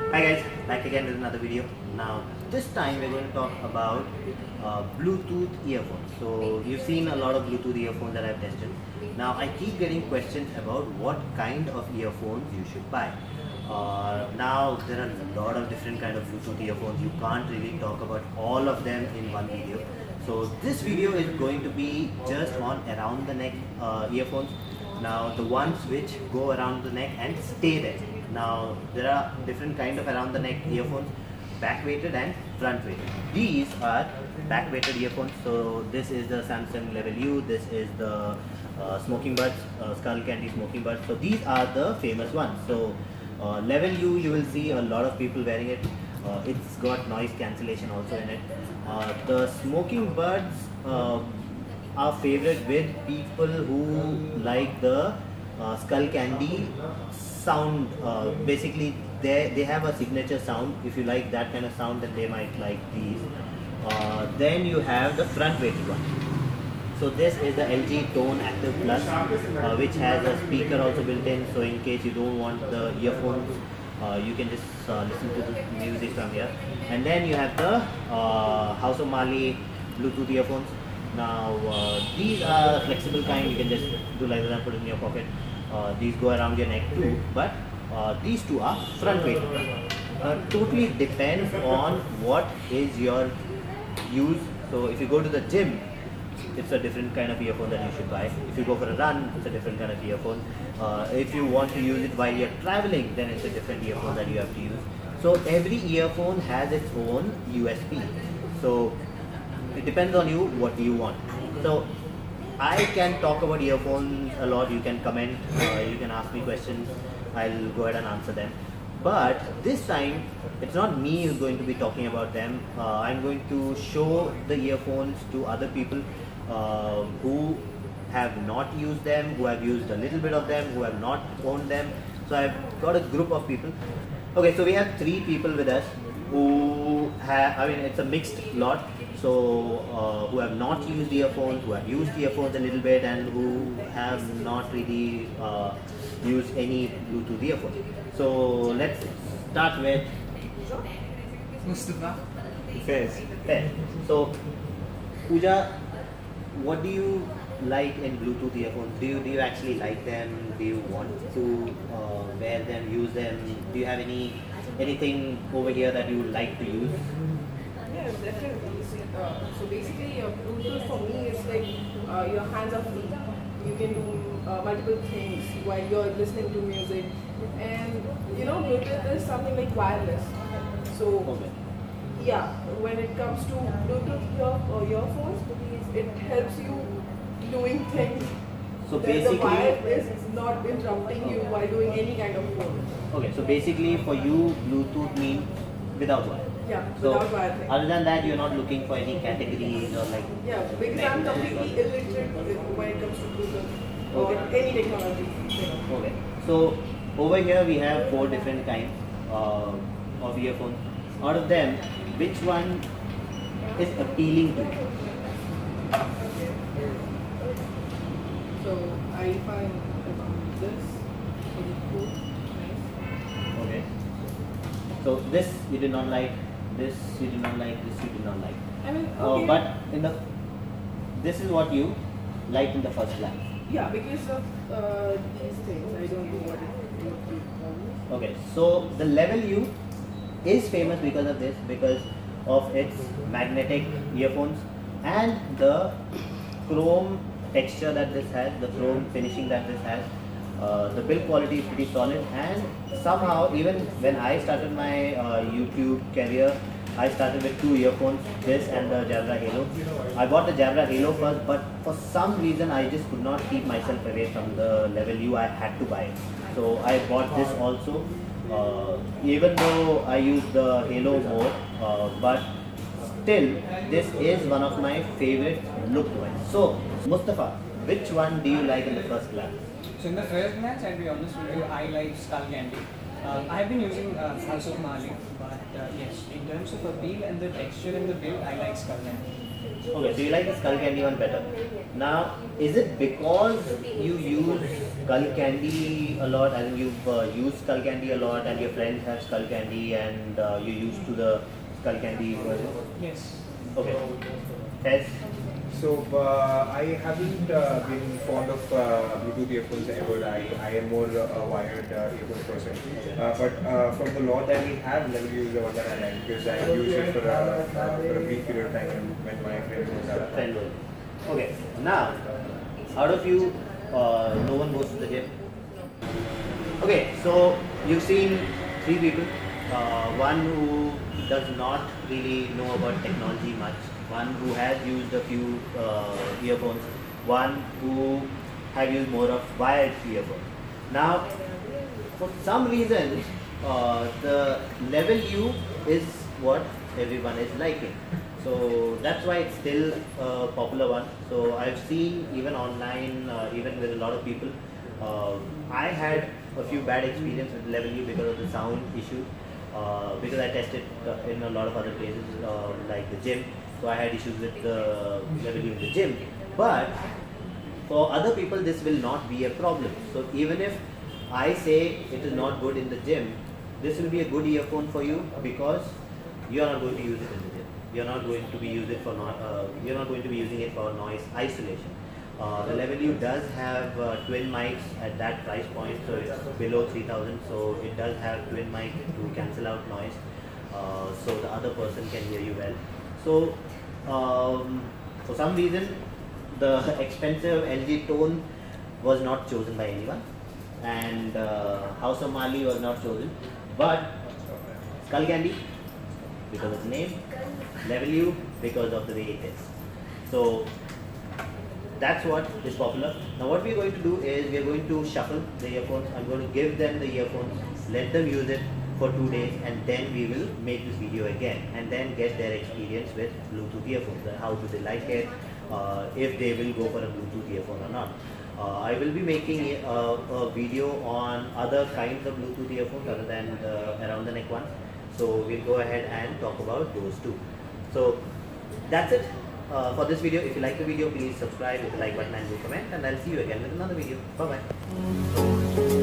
Hi guys, back again with another video. Now this time we're going to talk about Bluetooth earphones. So you've seen a lot of Bluetooth earphones that I've tested. Now I keep getting questions about what kind of earphones you should buy. Now there are a lot of different kind of Bluetooth earphones. You can't really talk about all of them in one video. So this video is going to be just on around the neck earphones. Now the ones which go around the neck and stay there. Now there are different kind of around the neck earphones, back weighted and front weighted. These are back weighted earphones. So this is the Samsung Level U, this is the Smoking Buds, Skull Candy Smoking Buds. So these are the famous ones. So Level U, you will see a lot of people wearing it. It's got noise cancellation also in it. The Smoking Buds are favorite with people who like the Skull Candy sound. Basically they have a signature sound. If you like that kind of sound, then they might like these. Then you have the front weighted one. So this is the LG Tone Active Plus, which has a speaker also built in. So in case you don't want the earphones, you can just listen to the music from here. And then you have the House of Marley Bluetooth earphones. Now these are flexible kind. You can just do like that and put it in your pocket. These go around your neck too, but these two are front weighted. Totally depends on what is your use. So if you go to the gym, it's a different kind of earphone that you should buy. If you go for a run, it's a different kind of earphone. If you want to use it while you're traveling, then it's a different earphone that you have to use. So every earphone has its own USP. So it depends on you what you want. So I can talk about earphones a lot. You can comment, you can ask me questions. I'll go ahead and answer them. But this time, it's not me who's going to be talking about them. I'm going to show the earphones to other people who have not used them, who have used a little bit of them, who have not owned them. So I've got a group of people. Okay, so we have 3 people with us who have, it's a mixed lot. So who have not used earphones, who have used earphones a little bit, and who have not really used any Bluetooth earphones. So let's start with Mustafa. Fair. So Pooja, what do you like in Bluetooth earphones? Do you actually like them? Do you want to wear them, use them? Do you have anything over here that you would like to use? Yeah, definitely. So basically, Bluetooth for me is like your hands are free. You can do multiple things while you're listening to music, and Bluetooth is something like wireless. So Okay. yeah, when it comes to Bluetooth earphones, it helps you doing things. So The basically, wire is not interrupting you while doing any kind of work. okay. So basically, for you, Bluetooth means without wire. Yeah, So without wire thing. other than that, you're not looking for any categories or like. Yeah, because I'm completely illiterate when it comes to Bluetooth or any technology. Okay. So over here we have 4 different kinds of earphones. Out of them, which one is appealing to you? So I find this really cool, nice. Okay. So this you did not like, this you did not like, this you did not like. I mean, okay. But this is what you liked in the first glance. Yeah, because of these things, I don't know what it. Okay, so the Level U is famous because of this, because of its magnetic earphones and the chrome texture that this has, the chrome finishing that this has. The build quality is pretty solid, and somehow even when I started my YouTube career, I started with 2 earphones, this and the Jabra Halo. I bought the Jabra Halo first, but for some reason I just could not keep myself away from the Level U. I had to buy it. So I bought this also, even though I use the Halo more, but still this is one of my favorite look-wise. So Mustafa, which one do you like in the first glance? So in the first glance, I'll be honest with you, I like Skull Candy. I have been using House of Marley, but yes, in terms of appeal and the texture and the build, I like Skull Candy. Okay, so you like the Skull Candy one better. Now, is it because you use Skull Candy a lot, and you've used Skull Candy a lot, and your friends have Skull Candy, and you're used to the Skull Candy version? Yes. Okay. Tess? So I haven't been fond of Bluetooth earphones ever. I am more a wired earphone person. But for the lot that we have, never used the one that I like because I used it for a brief period of time when my friend was out. Friend was. Okay. Now, out of you, no one goes to the gym. Okay, so you've seen three people. One who does not really know about technology much. One who has used a few earphones. One who have used more of wired earphones. Now, for some reason, the level U is what everyone is liking. So that's why it's still a popular one. So I've seen even online, even with a lot of people, I had a few bad experiences with level U because of the sound issue. Because I tested in a lot of other places like the gym, so I had issues with the level U in the gym. But for other people, this will not be a problem. So even if I say it is not good in the gym, this will be a good earphone for you because you are not going to use it in the gym. You're not going to be using it for you're not going to be using it for noise isolation. The level U does have twin mics at that price point, so it's below 3000. So it does have twin mic to cancel out noise, so the other person can hear you well. So for some reason, the expensive LG Tone was not chosen by anyone, and House of Mali was not chosen, but Skull Candy because of the name, level U because of the way it is. So that's what is popular. Now what we're going to do is we're going to shuffle the earphones. I'm going to give them the earphones, let them use it for 2 days, and then we will make this video again and then get their experience with Bluetooth earphones. How do they like it, if they will go for a Bluetooth earphone or not. I will be making a video on other kinds of Bluetooth earphones other than the around the neck one. So we'll go ahead and talk about those two. So that's it for this video. If you like the video, please subscribe, hit the like button and do comment, and I'll see you again with another video. Bye bye.